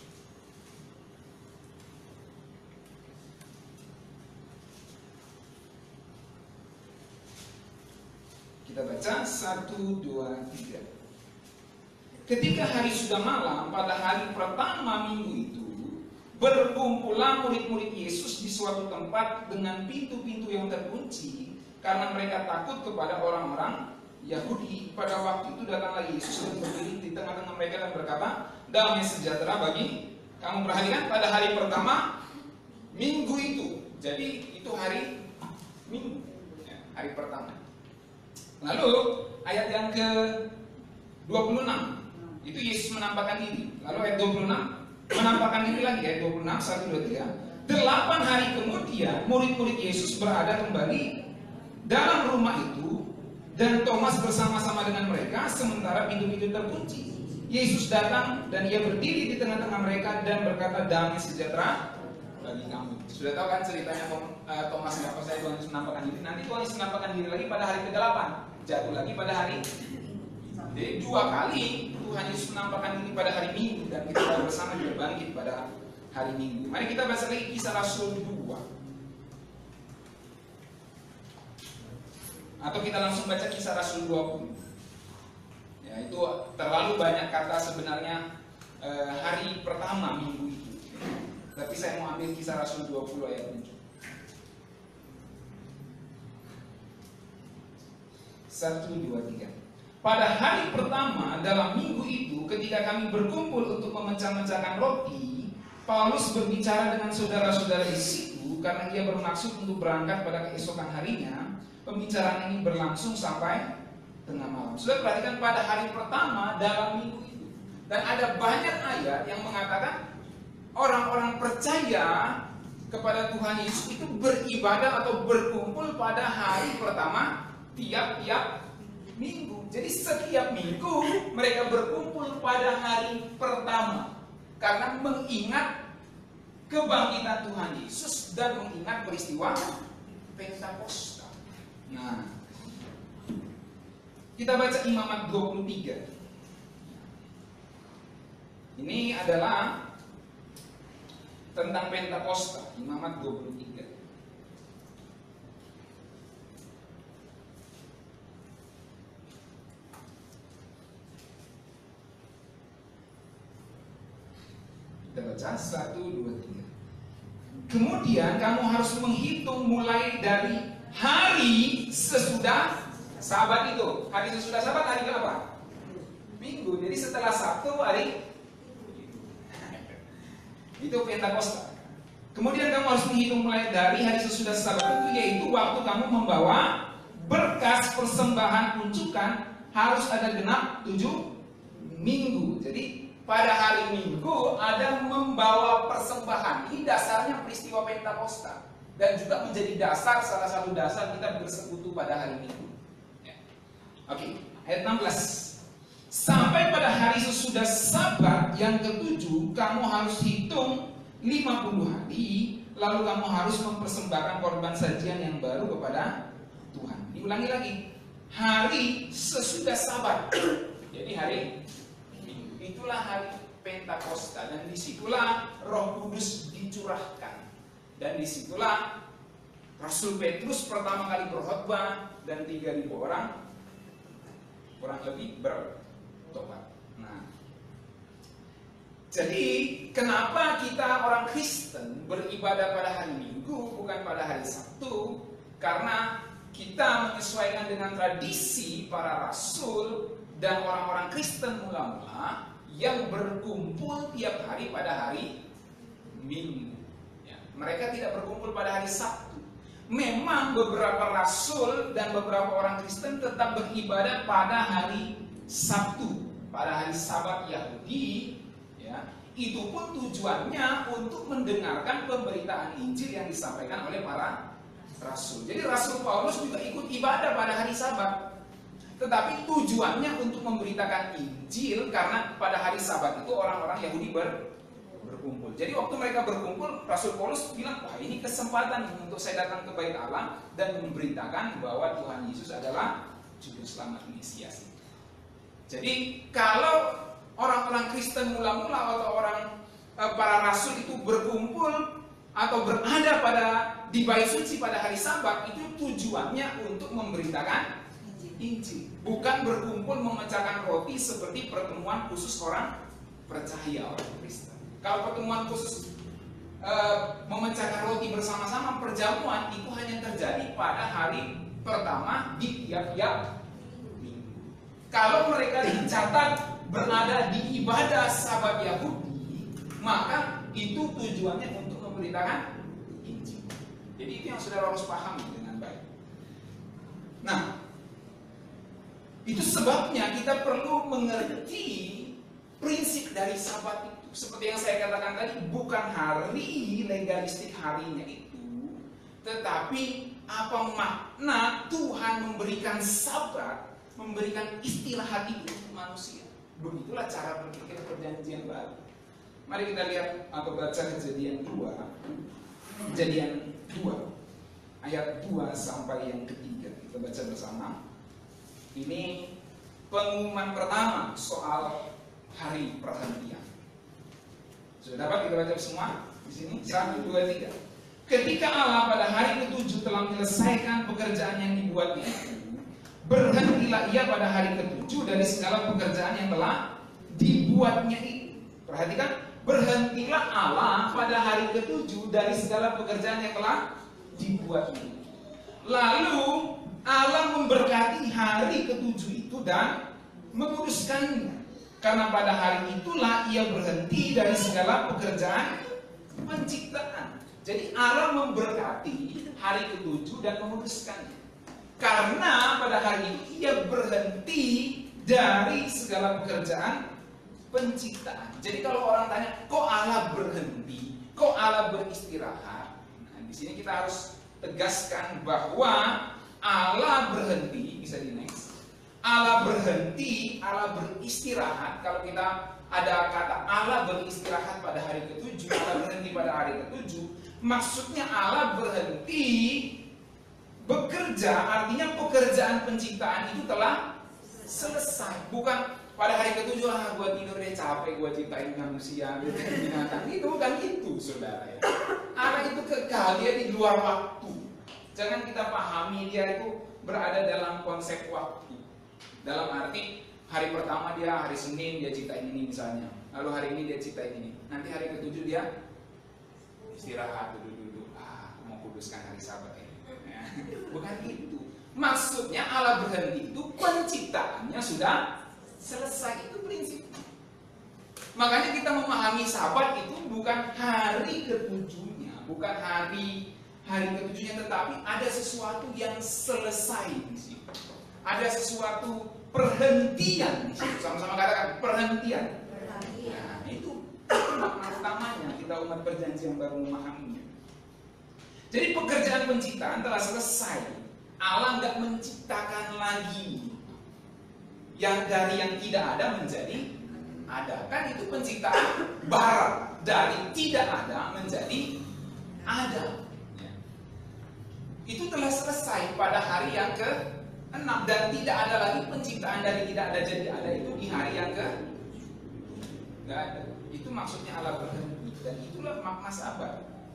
Kita baca 1, 2, 3. Ketika hari sudah malam, pada hari pertama minggu itu, berkumpullah murid-murid Yesus di suatu tempat dengan pintu-pintu yang terkunci, karena mereka takut kepada orang-orang Yahudi. Pada waktu itu datanglah Yesus dan berdiri di tengah-tengah mereka dan berkata, damai sejahtera bagi kamu. Perhatikan, pada hari pertama minggu itu. Jadi itu hari Minggu, hari pertama. Lalu ayat yang ke-26 itu Yesus menampakkan diri. Lalu ayat 26 menampakkan diri lagi, ayat 26, 1, 2, 3. 8 hari kemudian murid-murid Yesus berada kembali dalam rumah itu, dan Thomas bersama-sama dengan mereka sementara pintu-pintu terkunci. Yesus datang dan Ia berdiri di tengah-tengah mereka dan berkata, damai sejahtera bagi kamu. Sudah tahu kan ceritanya Thomas yang percaya Tuhan Yesus menampakkan diri. Nanti Tuhan Yesus menampakkan diri lagi pada hari ke-8, jatuh lagi pada hari. Jadi 2 kali Tuhan Yesus menampakkan diri pada hari Minggu, dan kita bersama juga bangkit pada hari Minggu. Mari kita baca lagi Kisah Rasul 2. Atau kita langsung baca Kisah Rasul 20. Ya, itu terlalu banyak kata sebenarnya hari pertama minggu itu. Tapi saya mau ambil Kisah Rasul 20 ayat 7. 1, 2, 3. Pada hari pertama dalam minggu itu, ketika kami berkumpul untuk memecah-mecahkan roti, Paulus berbicara dengan saudara-saudara di situ karena ia bermaksud untuk berangkat pada keesokan harinya. Pembicaraan ini berlangsung sampai tengah malam. Sudah perhatikan, pada hari pertama dalam minggu itu. Dan ada banyak ayat yang mengatakan orang-orang percaya kepada Tuhan Yesus itu beribadah atau berkumpul pada hari pertama tiap-tiap minggu. Jadi setiap minggu mereka berkumpul pada hari pertama, karena mengingat kebangkitan Tuhan Yesus dan mengingat peristiwa Pentakosta. Nah, kita baca Imamat 23. Ini adalah tentang Pentakosta, Imamat 23. Kita baca 1, 2, 3. Kemudian kamu harus menghitung mulai dari hari sesudah Sabat itu, hari sesudah Sabat hari apa? Minggu. Jadi setelah Sabtu hari itu Pentakosta. Kemudian kamu harus menghitung mulai dari hari sesudah Sabat itu, yaitu waktu kamu membawa berkas persembahan unjukan harus ada genap 7 minggu. Jadi pada hari Minggu ada membawa persembahan. Ini dasarnya peristiwa Pentakosta dan juga menjadi dasar, salah satu dasar kita bersekutu pada hari Minggu. Ya. Oke, ayat 16. Sampai pada hari sesudah Sabat yang ke-7 kamu harus hitung 50 hari, lalu kamu harus mempersembahkan korban sajian yang baru kepada Tuhan. Diulangi lagi, hari sesudah Sabat. Jadi hari Minggu, itulah hari Pentakosta, dan disitulah Roh Kudus dicurahkan, dan disitulah Rasul Petrus pertama kali berkhotbah dan 3.000 orang kurang lebih bertobat. Nah, jadi kenapa kita orang Kristen beribadah pada hari Minggu bukan pada hari Sabtu? Karena kita menyesuaikan dengan tradisi para rasul dan orang-orang Kristen mula-mula yang berkumpul tiap hari pada hari Minggu. Ya, mereka tidak berkumpul pada hari Sabtu. Memang beberapa rasul dan beberapa orang Kristen tetap beribadah pada hari Sabtu, pada hari Sabat Yahudi. Ya, itu pun tujuannya untuk mendengarkan pemberitaan Injil yang disampaikan oleh para rasul. Jadi Rasul Paulus juga ikut ibadah pada hari Sabat, tetapi tujuannya untuk memberitakan Injil, karena pada hari Sabat itu orang-orang Yahudi berkumpul. Jadi waktu mereka berkumpul, Rasul Paulus bilang, wah ini kesempatan untuk saya datang ke Bait Allah dan memberitakan bahwa Tuhan Yesus adalah Juru Selamat Mesias. Jadi kalau orang-orang Kristen mula-mula atau para rasul itu berkumpul atau berada di bait suci pada hari Sabat, itu tujuannya untuk memberitakan Injil, bukan berkumpul memecahkan roti seperti pertemuan khusus orang percaya, orang Kristen. Kalau pertemuan khusus memecahkan roti bersama-sama, perjamuan itu hanya terjadi pada hari pertama di tiap-tiap minggu. Kalau mereka dicatat berada di ibadah Sabat Yahudi, maka itu tujuannya untuk memberitakan Injil. Jadi itu yang saudara harus pahami dengan baik. Nah, itu sebabnya kita perlu mengerti prinsip dari Sabat itu. Seperti yang saya katakan tadi, bukan hari legalistik harinya itu, tetapi apa makna Tuhan memberikan Sabat, memberikan istirahat itu untuk manusia. Begitulah cara berpikir perjanjian baru. Mari kita lihat atau baca Kejadian 2. Kejadian 2 ayat 2 sampai yang ketiga. Kita baca bersama. Ini pengumuman pertama soal hari perhentian. Sudah dapat kita baca semua di sini? 1, 2, 3. Ketika Allah pada hari ke-7 telah menyelesaikan pekerjaan yang dibuatnya, berhentilah ia pada hari ke-7 dari segala pekerjaan yang telah dibuatnya itu. Perhatikan, berhentilah Allah pada hari ke-7 dari segala pekerjaan yang telah dibuatnya. Lalu Allah memberkati hari ke-7 itu dan menguduskannya, karena pada hari itulah ia berhenti dari segala pekerjaan penciptaan. Jadi Allah memberkati hari ke-7 dan menguduskannya, karena pada hari itu ia berhenti dari segala pekerjaan penciptaan. Jadi kalau orang tanya, kok Allah berhenti? Kok Allah beristirahat? Nah, di sini kita harus tegaskan bahwa Allah berhenti, bisa di next. Allah berhenti, Allah beristirahat. Kalau kita ada kata Allah beristirahat pada hari ke-7, Allah berhenti pada hari ke-7, maksudnya Allah berhenti bekerja, artinya pekerjaan penciptaan itu telah selesai. Bukan pada hari ke-7, gua tidur deh, capek, gua ciptain manusia, binatang. Itu bukan itu, saudara ya. Allah itu kekal, dia di luar waktu. Jangan kita pahami dia itu berada dalam konsep waktu. Dalam arti hari pertama dia, hari Senin dia ciptain ini misalnya, lalu hari ini dia ciptain ini, nanti hari ke-7 dia istirahat, duduk-duduk, mau kuduskan hari Sabat ini. Bukan itu. Maksudnya Allah berhenti itu penciptaannya sudah selesai, itu prinsip. Makanya kita memahami Sabat itu bukan hari ketujuhnya, bukan hari ketujuhnya, tetapi ada sesuatu yang selesai di situ. Ada sesuatu perhentian di situ. Sama-sama katakan perhentian. Nah, itu makna utamanya kita umat perjanjian baru memahaminya. Jadi pekerjaan penciptaan telah selesai. Allah nggak menciptakan lagi yang dari yang tidak ada menjadi ada. Kan itu penciptaan barat, dari tidak ada menjadi ada. Itu telah selesai pada hari yang ke-6, dan tidak ada lagi penciptaan dari tidak ada jadi ada itu di hari yang ke-7. Nggak ada. Itu maksudnya Allah berhenti, dan itulah makna Sabat.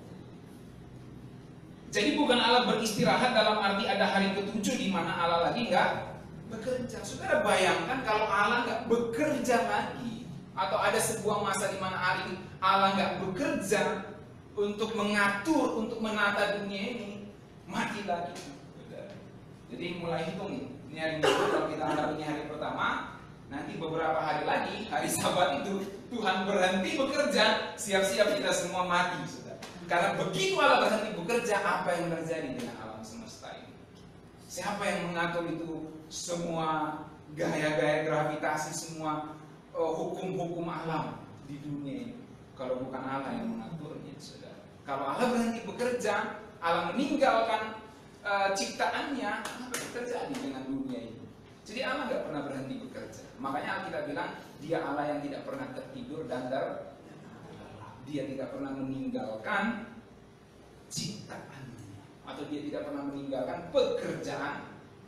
Jadi bukan Allah beristirahat dalam arti ada hari ke-7 di mana Allah lagi nggak bekerja. Saudara bayangkan kalau Allah nggak bekerja lagi, atau ada sebuah masa di mana hari Allah nggak bekerja untuk mengatur, untuk menata dunia ini, mati lagi. Jadi mulai hitung nih. Ini hari Minggu, kalau kita anggap ini hari pertama, nanti beberapa hari lagi, hari Sabat itu Tuhan berhenti bekerja, siap-siap kita semua mati, saudara. Karena begitu Allah berhenti bekerja, apa yang terjadi dengan alam semesta ini? Siapa yang mengatur itu semua gaya-gaya gravitasi, semua hukum-hukum alam di dunia ini? Kalau bukan Allah yang mengaturnya, saudara. Kalau Allah berhenti bekerja, Allah meninggalkan ciptaannya, apa yang terjadi dengan dunia ini? Jadi Allah nggak pernah berhenti bekerja. Makanya Alkitab bilang Dia Allah yang tidak pernah tertidur dan Dia tidak pernah meninggalkan ciptaannya, atau Dia tidak pernah meninggalkan pekerjaan.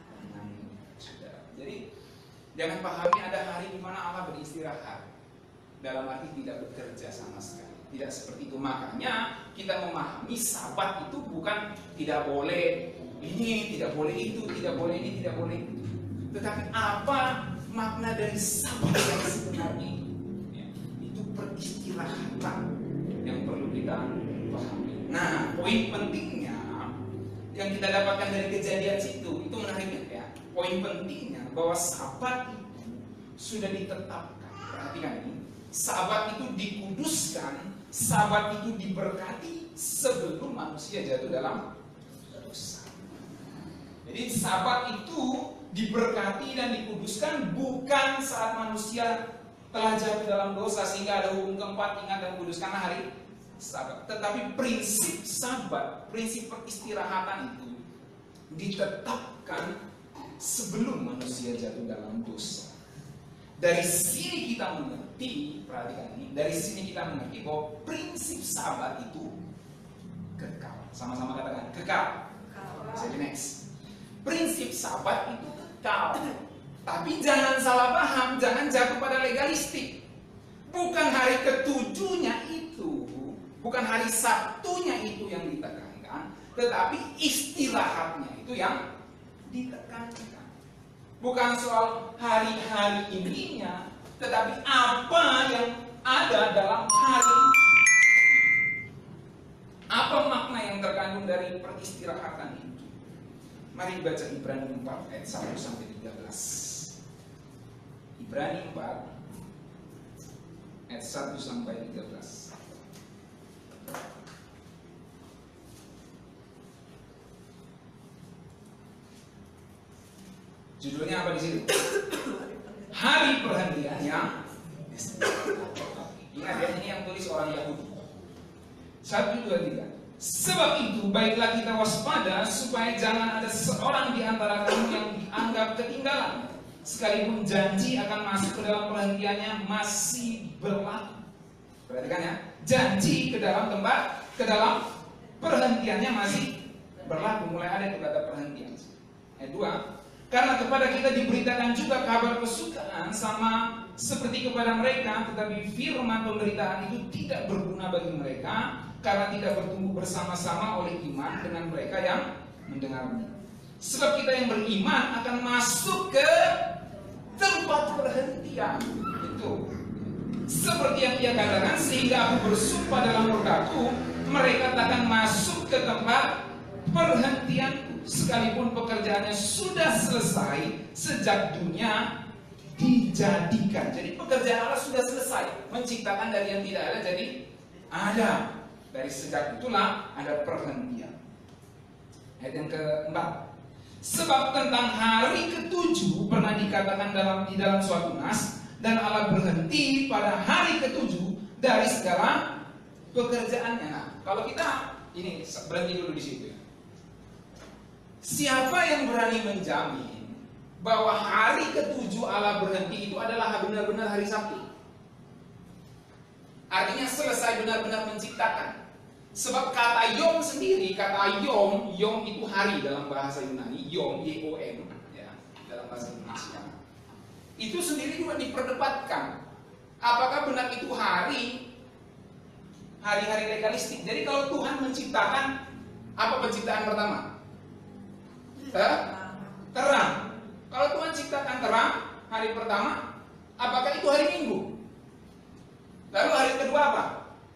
Jadi jangan pahami ada hari di mana Allah beristirahat, dalam arti tidak bekerja sama sekali. Tidak seperti itu. Makanya kita memahami Sabat itu bukan tidak boleh ini, tidak boleh itu, tidak boleh ini, tidak boleh itu. Tetapi apa makna dari Sabat yang sebenarnya itu? Ya, itu peristirahatan yang perlu kita pahami. Nah, poin pentingnya yang kita dapatkan dari kejadian situ, itu menarik ya. Poin pentingnya bahwa Sabat itu sudah ditetapkan. Perhatikan ini. Sabat itu dikuduskan, Sabat itu diberkati sebelum manusia jatuh dalam dosa. Jadi Sabat itu diberkati dan dikuduskan bukan saat manusia telah jatuh dalam dosa sehingga ada hukum keempat, ingat dan kuduskanlah hari Sabat. Tetapi prinsip Sabat, prinsip peristirahatan itu ditetapkan sebelum manusia jatuh dalam dosa. Dari sini kita mengerti, perhatikan ini, dari sini kita mengerti bahwa prinsip Sabat itu kekal. Sama-sama katakan, kekal. Jadi next. Prinsip Sabat itu kekal. Tapi jangan salah paham, jangan jatuh pada legalistik. Bukan hari ketujuhnya itu, bukan hari Sabtunya itu yang ditekankan, tetapi istirahatnya itu yang ditekankan. Bukan soal hari-hari ininya, tetapi apa yang ada dalam hari ini. Apa makna yang terkandung dari peristirahatan itu? Mari baca Ibrani 4 ayat 1 sampai 13. Ibrani 4 ayat 1 sampai 13. Judulnya apa di situ? Hari perhentian yang ingat ya, ini yang tulis orang Yahudi. 1, 2, 3. Sebab itu baiklah kita waspada supaya jangan ada seorang di antara kamu yang dianggap ketinggalan, sekalipun janji akan masuk ke dalam perhentiannya masih berlaku. Perhatikan ya, janji ke dalam tempat, ke dalam perhentiannya masih berlaku. Mulai ada itu kata perhentian. Ayat 2. Karena kepada kita diberitakan juga kabar kesukaan sama seperti kepada mereka, tetapi firman pemberitaan itu tidak berguna bagi mereka karena tidak bertumbuh bersama-sama oleh iman dengan mereka yang mendengarnya. Sebab kita yang beriman akan masuk ke tempat perhentian itu. Seperti yang ia katakan, sehingga aku bersumpah dalam murkaku, mereka takkan masuk ke tempat perhentianku. sekalipun pekerjaannya sudah selesai sejak dunia dijadikan. Jadi pekerjaan Allah sudah selesai, menciptakan dari yang tidak ada jadi ada. Dari sejak itulah ada perhentian. Ayat yang keempat. Sebab tentang hari ketujuh pernah dikatakan di dalam suatu nas, dan Allah berhenti pada hari ketujuh dari segala pekerjaannya. Nah, kalau kita ini berhenti dulu di situ. Siapa yang berani menjamin bahwa hari ketujuh Allah berhenti itu adalah benar-benar hari Sabtu? Artinya selesai benar-benar menciptakan. Sebab kata yom sendiri, kata yom itu hari dalam bahasa Yunani, yom, Y-O-M, ya, dalam bahasa Indonesia. Itu sendiri juga diperdebatkan. Apakah benar itu hari-hari legalistik? Jadi kalau Tuhan menciptakan, apa penciptaan pertama? Terang. Kalau Tuhan ciptakan terang, hari pertama, apakah itu hari Minggu? Lalu hari kedua apa?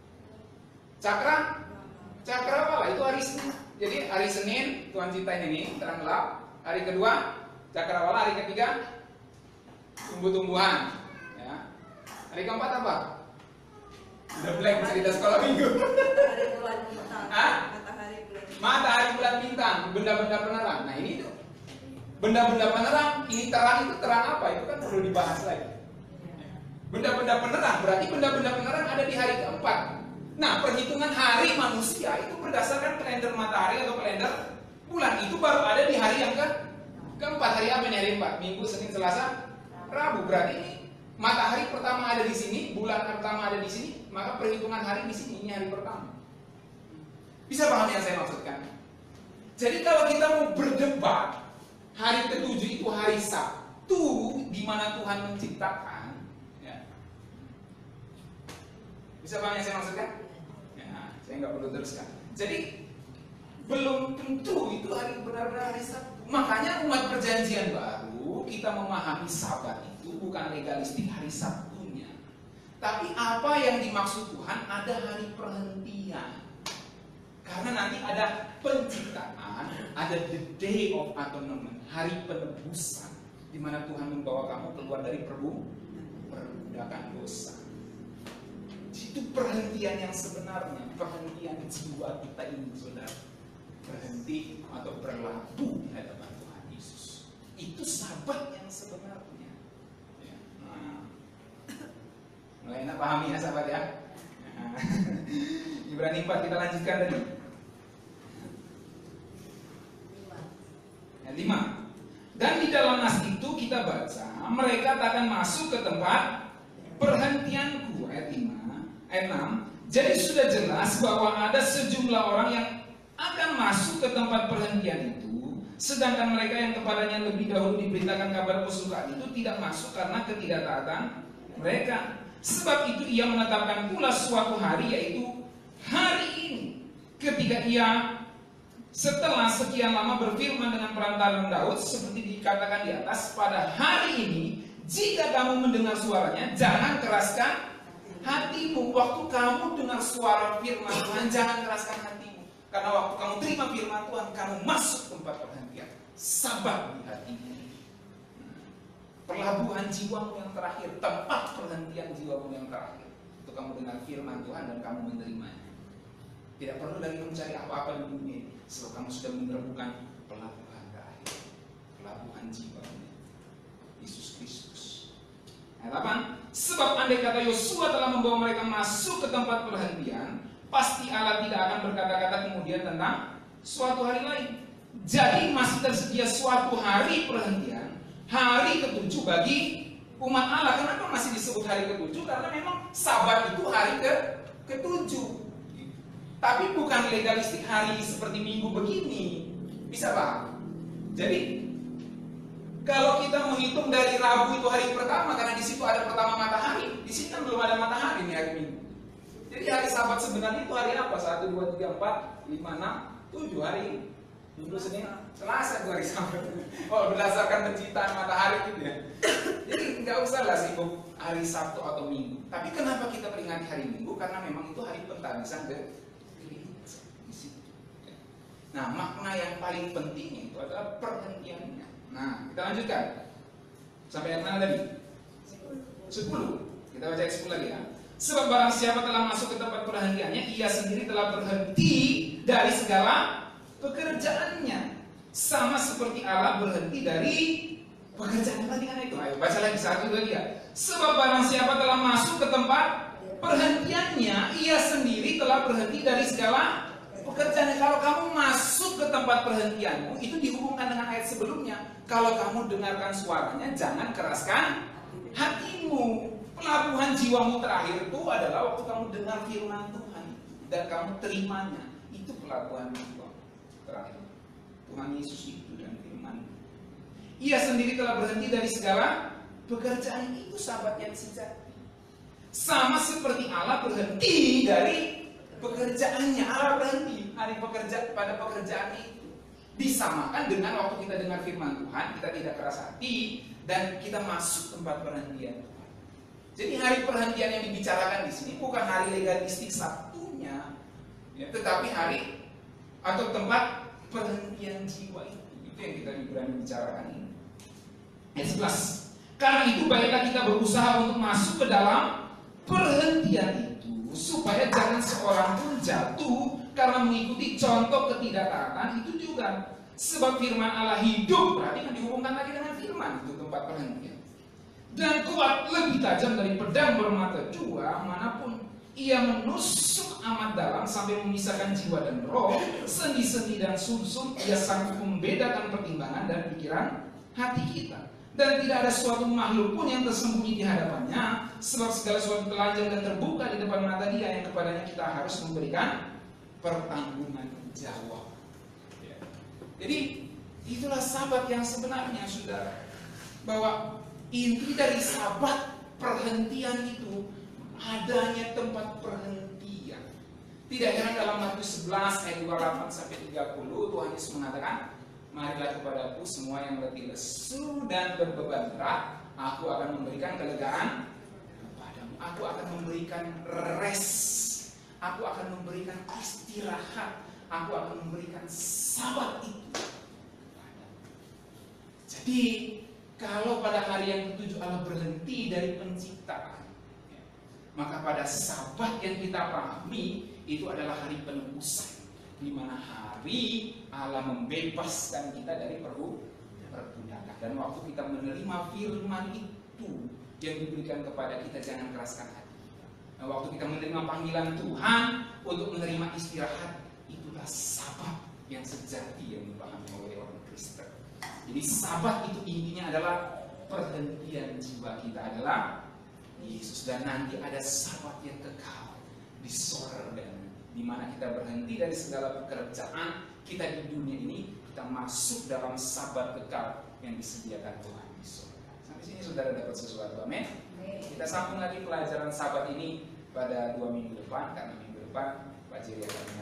Cakrawala itu hari Senin. Jadi hari Senin Tuhan ciptain ini terang gelap. Hari kedua cakrawala, hari ketiga tumbuh-tumbuhan. Ya. Hari keempat apa? Udah blank cerita sekolah minggu. Matahari bulan bintang. Matahari bulan bintang, benda-benda penerang. Nah ini tuh benda-benda penerang. Ini terang itu terang apa? Itu kan perlu dibahas lagi. Benda-benda penerang berarti benda-benda penerang ada di hari keempat. Nah, perhitungan hari manusia itu berdasarkan kalender matahari atau kalender bulan. Itu baru ada di hari yang keempat. Hari apa nih? Hari 4. Minggu, Senin, Selasa, Rabu. Berarti ini matahari pertama ada di sini, bulan pertama ada di sini, maka perhitungan hari di sini ini hari pertama. Bisa paham yang saya maksudkan? Jadi kalau kita mau berdebat, hari ketujuh itu hari Sabtu di mana Tuhan menciptakan, ya. Bisa paham yang saya maksudkan? Saya nggak perlu teruskan. Jadi belum tentu itu hari benar-benar hari Sabtu. Makanya umat perjanjian baru kita memahami Sabat itu bukan legalistik hari Sabtunya, tapi apa yang dimaksud Tuhan ada hari perhentian. Karena nanti ada penciptaan, ada the day of atonement, hari penebusan, di mana Tuhan membawa kamu keluar dari perbudakan dosa. Itu perhentian yang sebenarnya, perhentian jiwa kita ini, saudara. Berhenti atau berlabuh di hadapan Tuhan Yesus. Itu Sabat yang sebenarnya. Ya. Nah. Mulai enak pahami ya Sabat ya. Nah. Ibrani 4 kita lanjutkan tadi. Yang 5. Dan di dalam nas itu kita baca, mereka takkan masuk ke tempat perhentianku. Ayat 5. Ayat 6. Jadi sudah jelas bahwa ada sejumlah orang yang akan masuk ke tempat perhentian itu, sedangkan mereka yang kepadanya lebih dahulu diberitakan kabar kesukaan itu tidak masuk karena ketidaktaatan mereka. Sebab itu ia menetapkan pula suatu hari, yaitu hari ini, ketika ia setelah sekian lama berfirman dengan perantaran Daud, seperti dikatakan di atas, pada hari ini jika kamu mendengar suaranya, jangan keraskan hatimu. Waktu kamu dengar suara firman Tuhan, jangan keraskan hatimu. Karena waktu kamu terima firman Tuhan, kamu masuk tempat perhentian. Sabat di hatimu. Perlabuhan jiwamu yang terakhir, tempat perhentian jiwamu yang terakhir. Untuk kamu dengar firman Tuhan dan kamu menerimanya. Tidak perlu lagi mencari apa-apa di dunia ini, sebab kamu sudah menemukan pelabuhan terakhir. Pelabuhan jiwamu, Yesus Kristus. Ayat 8. Sebab andai kata Yosua telah membawa mereka masuk ke tempat perhentian, pasti Allah tidak akan berkata-kata kemudian tentang suatu hari lain. Jadi masih tersedia suatu hari perhentian, hari ketujuh bagi umat Allah. Kenapa masih disebut hari ketujuh? Karena memang Sabat itu hari ketujuh. Tapi bukan legalistik hari seperti Minggu begini. Bisa paham? Jadi kalau kita menghitung dari Rabu itu hari pertama, karena di situ ada pertama matahari, di sini kan belum ada matahari nih hari Minggu. Jadi hari Sabat sebenarnya itu hari apa? 1, 2, 3, 4, 5, 6, 7 hari. Minggu, Senin, Selasa itu hari Sabat. Oh, berdasarkan penciptaan matahari gitu ya. Jadi nggak usah lah sibuk hari Sabtu atau Minggu. Tapi kenapa kita peringati hari Minggu? Karena memang itu hari pentabisan di situ. Nah, makna yang paling penting itu adalah perhentiannya. Nah, kita lanjutkan. Sampai ayat mana tadi? 10. Kita baca ayat 10 lagi ya. Sebab barang siapa telah masuk ke tempat perhentiannya, ia sendiri telah berhenti dari segala pekerjaannya. Sama seperti Allah berhenti dari pekerjaan. Perhatikan itu. Ayo baca lagi 1, 2, 3. Sebab barang siapa telah masuk ke tempat perhentiannya, ia sendiri telah berhenti dari segala pekerjaan. Kalau kamu masuk ke tempat perhentianmu, itu dihubungkan dengan ayat sebelumnya. Kalau kamu dengarkan suaranya, jangan keraskan hatimu. Pelabuhan jiwamu terakhir itu adalah waktu kamu dengar firman Tuhan dan kamu terimanya. Itu pelabuhan jiwa terakhir. Tuhan Yesus itu dan firman. Ia sendiri telah berhenti dari segala pekerjaan. Itu sahabat yang sejati. Sama seperti Allah berhenti dari pekerjaannya. Allah berhenti pada pekerjaan itu. Disamakan dengan waktu kita dengar firman Tuhan, kita tidak keras hati dan kita masuk tempat perhentian Tuhan. Jadi hari perhentian yang dibicarakan di sini bukan hari legalistik Sabtunya, ya, tetapi hari atau tempat perhentian jiwa itu. Itu yang kita berani bicarakan ini. Ayat 11. Karena itu baiklah kita berusaha untuk masuk ke dalam perhentian itu, supaya jangan seorang pun jatuh karena mengikuti contoh ketidaktaatan itu juga. Sebab firman Allah hidup, berarti kan dihubungkan lagi dengan firman itu tempat perhentian. Dan kuat lebih tajam dari pedang bermata dua, manapun ia menusuk amat dalam sampai memisahkan jiwa dan roh, sendi-sendi dan sumsum. Ia sanggup membedakan pertimbangan dan pikiran hati kita. Dan tidak ada suatu makhluk pun yang tersembunyi di hadapannya, sebab segala sesuatu telanjang dan terbuka di depan mata Dia yang kepadanya kita harus memberikan pertanggungan jawab. Ya. Jadi itulah sahabat yang sebenarnya, saudara, bahwa inti dari sahabat perhentian itu adanya tempat perhentian. Tidak heran dalam Matius 11 ayat 28 sampai 30 Tuhan Yesus mengatakan, marilah kepadaku semua yang letih lesu dan berbeban berat, aku akan memberikan kelegaan kepadamu. Aku akan memberikan rest. Aku akan memberikan istirahat. Aku akan memberikan sabat itu kepadamu. Jadi kalau pada hari yang ketujuh Allah berhenti dari penciptaan, maka pada sabat yang kita pahami itu adalah hari penebusan, di mana hari Allah membebaskan kita dari perbudakan. Dan waktu kita menerima firman itu yang diberikan kepada kita, jangan keraskan hati. Nah, waktu kita menerima panggilan Tuhan untuk menerima istirahat, itulah sabat yang sejati yang dipahami oleh orang Kristen. Jadi sabat itu intinya adalah perhentian jiwa kita adalah Yesus, dan nanti ada sabat yang kekal di sorga, di mana kita berhenti dari segala pekerjaan kita di dunia ini, kita masuk dalam sabat kekal yang disediakan Tuhan di sorga. Sampai sini saudara dapat sesuatu, amin. Kita sambung lagi pelajaran sabat ini pada 2 minggu depan, karena minggu depan Pak Jiri akan